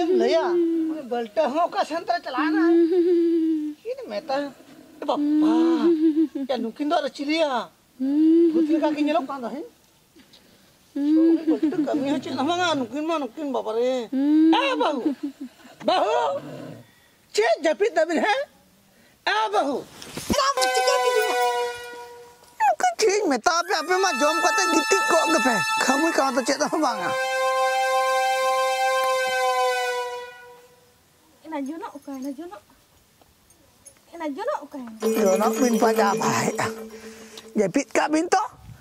चेम लया बल्टा हो का संतरा चलाना ये मेता बापा या नुकिन दो चिलिया भूतल का किन लोग कांदा है बल्टा कमी है चला मंगा नुकिन बाबा रे ए बहू चे जपी दबिन है ए बहू राम चिका की को ठीक मेता पे आपे मा जॉम कते गिट्टी को गपे खमुई का तो चेता बांगा Jono bin pada baik. Jepit kak binto.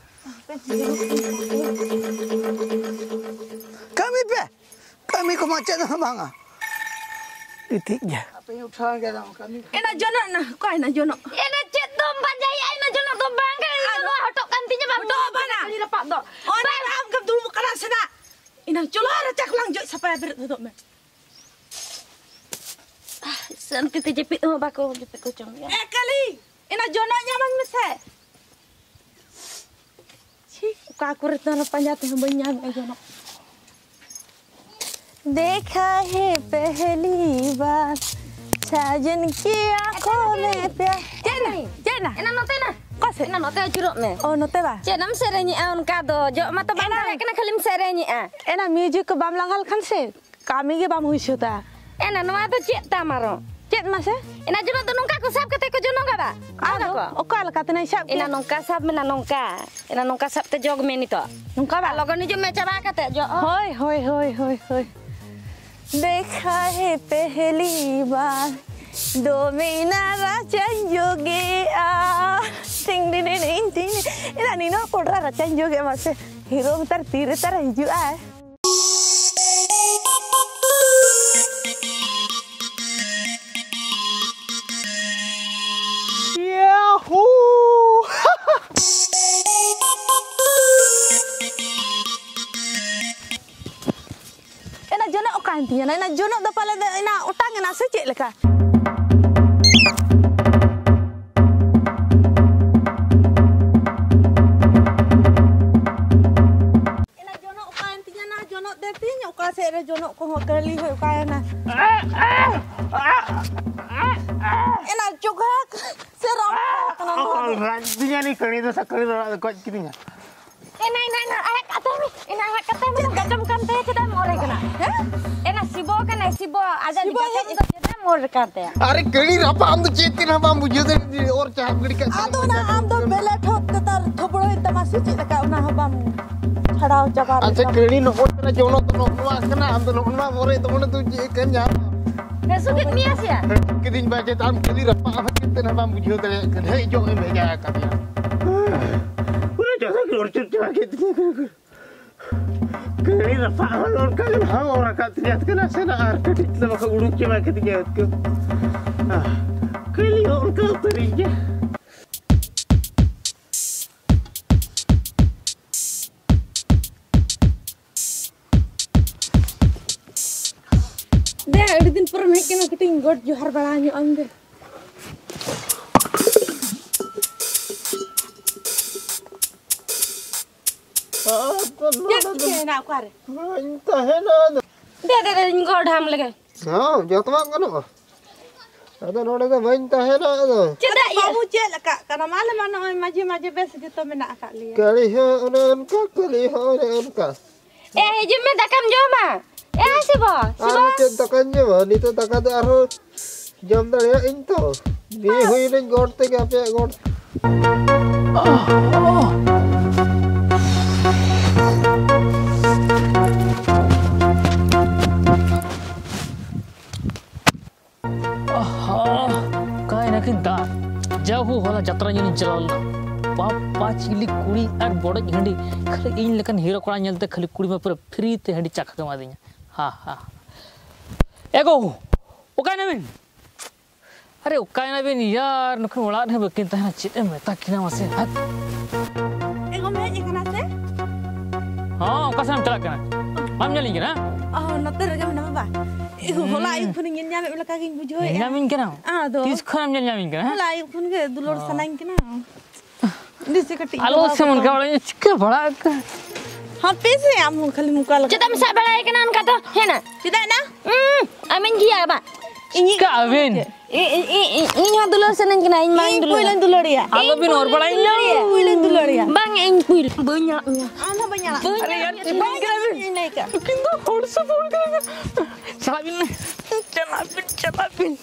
Kami ko macet na banga. Titik je. Apa yang usaha ke dalam kami? Enak jono nah, kau enak jono. Enak cet dombang jaya enak jono dombang kan. Aduh, hotok kantinya bang dombang nah. Ini dapat do. Oh, nah, angkat dulu kana sana. Enak jono racak lanjut sampai berat tutup me. San kita jepit oh bako jepit kocong ya. Kali. Ina jono nyaman mese. Ci, ka kurit na panjat है बनियान ए jono. देखा है पहली बार साजन की आंखों में प्यार. Jena. Ina note na. Kose. Ina note curuk me. Oh note ba. Jenam serenyi on kado. Jo mata bang kena kalim serenyi a. Ina music ko bam langal kan se. Kami ke bam huisuta. Ina noa to cek tamaro. Cek mas ya? Ina jono tu nungka ko sab kate ko jono ka ba? Ada ko. Okal kate na sab. Ina nungka sab mena nungka. Ina nungka sab te jog meni to. Nungka ba logon ni jo me chaba kate jo. Hoy. देखा है पहली बार दो महीना रचन जोगे आ टिंग टिंग टिंग ina nino kodra rachan joge mas hero tar tire tar hiju a Intinya, na jono do pala na utang na se cek leka. Ina jono uka intinya na jono detinya uka se re jono ko kali ho uka na. Ina juga se ram kana. Oh, rantinya ni kani do sakari do ko kitinya. Ina ina katami gadam kante kita more kana. Sibo kan sibo ada di bagian itu kita mau rekate ya. Are kali apa am to chetin हम बुझियो दे और चाह गड़ी का आदो ना हम तो बेले ठोक के तार थोपड़ो इतना मासी चीज का ना हम छड़ाओ जगह अच्छा कड़ी न होत ना जोनो तो नोवा कना हम तो नोवा मोरे तो मन तू जे कन जा नेसु के मिया सिया के दिन बाजे ताम कली रपा हम कितने हम बुझियो दे हे जो में जा का पूरा जगह की और चुट के kali rafa halor kali hang orang kat lihat kena sana arkedik lama ke urut cuma ketiga itu kali orang kau terinya deh ada din pernah kena ketinggot johar balanya ande ना कर तो है ना दे इनको ढाम लगे हां जतवा कनो अदा नोडे तो वंता है ना चदा बाबू चेल का kana माले मानो माजे बेस जतो मेना का लिया kali ho उनका kali ho उनका hijau me takam joma sibo anu takan joma ni to takade aro jom da ya into bi hui len god te ga pe god जाहू होला जत्रा जनी चलावला पापा चिली कुड़ी और बड़ हंडी खाली इन लेकन हीरो कोड़ा नेलते खाली कुड़ी में पूरा फ्री ते हंडी चाखा कमा दिया हां एगो ओकाय नबिन अरे ओकाय नबिन यार नखन ओला ने बकिन तहना चिते मेता किना मसे हाथ एगो में एकना से हां ओका से हम चला कना हम जलिंगे ना नते रगे में बा एगो होला आई खुन इन न्यामे लका किन बुझोय न्यामिन केना दो तीस खन न्यामिन केना होला आई खुन के दुलोर सनाइन केना दिसे कटी आलो से मन का बड़ा चिक्का बड़ा हां पैसे हम खाली मुका लगा चदा में सा बड़ा केना उनका तो है ना चिदा ना Amin kia ba? Ini Kawin. Ini hal dulu seneng kena ini main dulu. Puilan dulu dia. Halo bin or balain lo. Puilan dulu dia. Bang ini puil banyaknya. Ana banyak. Bang Kawin. Ini ka. Kinto horse phone kरेंगे. चला बिन.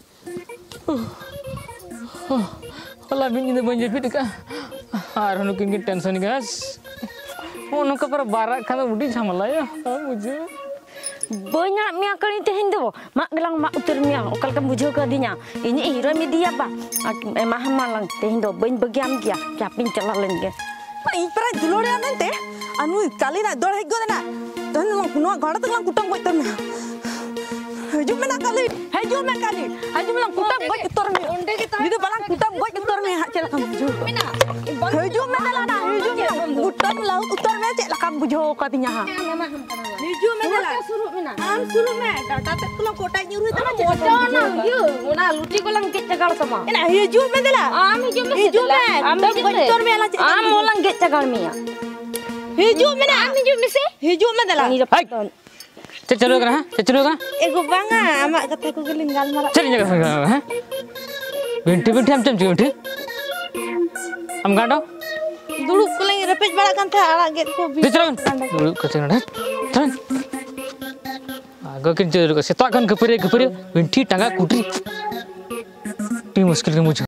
Wala bin ini banjir fit ka. Arhanu kingi tension gas. Unuka पर बारह खाना उड़ी झमला ya. मुझे Banyak mia kali teh Hindu. Mak gelang mak utur mia. Okal kan bujo ke dinya. Ini hero media ba. Emah malang teh Hindu. Ben bagiam kia. Capin celalen ke. Ini pernah dulu dia nanti. Anu kali nak dor hego na. Dan lang kuno gada tu lang kutang buat terna. Hujung mana kali? Hujung mana kali? Hujung lang kutang buat terna. Itu balang kutang buat terna. Hak celak kamu bujo. Hujung mana lah na? Hujung lang kutang laut terna celak kamu bujo katanya. Hujung mana lah? Am suruh me. Data tak tu lang kota nyuruh tu macam. Kota na. Yo, una luti ko lang get cagal sama. Ina hujung mana lah? Am hujung me. Hujung me. Am buat terna lah. Am molang get cagal mia. Hujung mana? Am hujung me se. Hujung mana lah? Ini dapat. चलो करा चलो करा Ego banga amak kata ko geling galmara. चल जगह है बिंटी बिंटी हम चम बिंटी हम गाड़ो Dulu ko lang repeat bala kan tha arak get ko. चलो dulu कचन है चल आगे किन चलो सेता kan kepere बिंटी टांगा कुटी टी मुश्किल के मुझे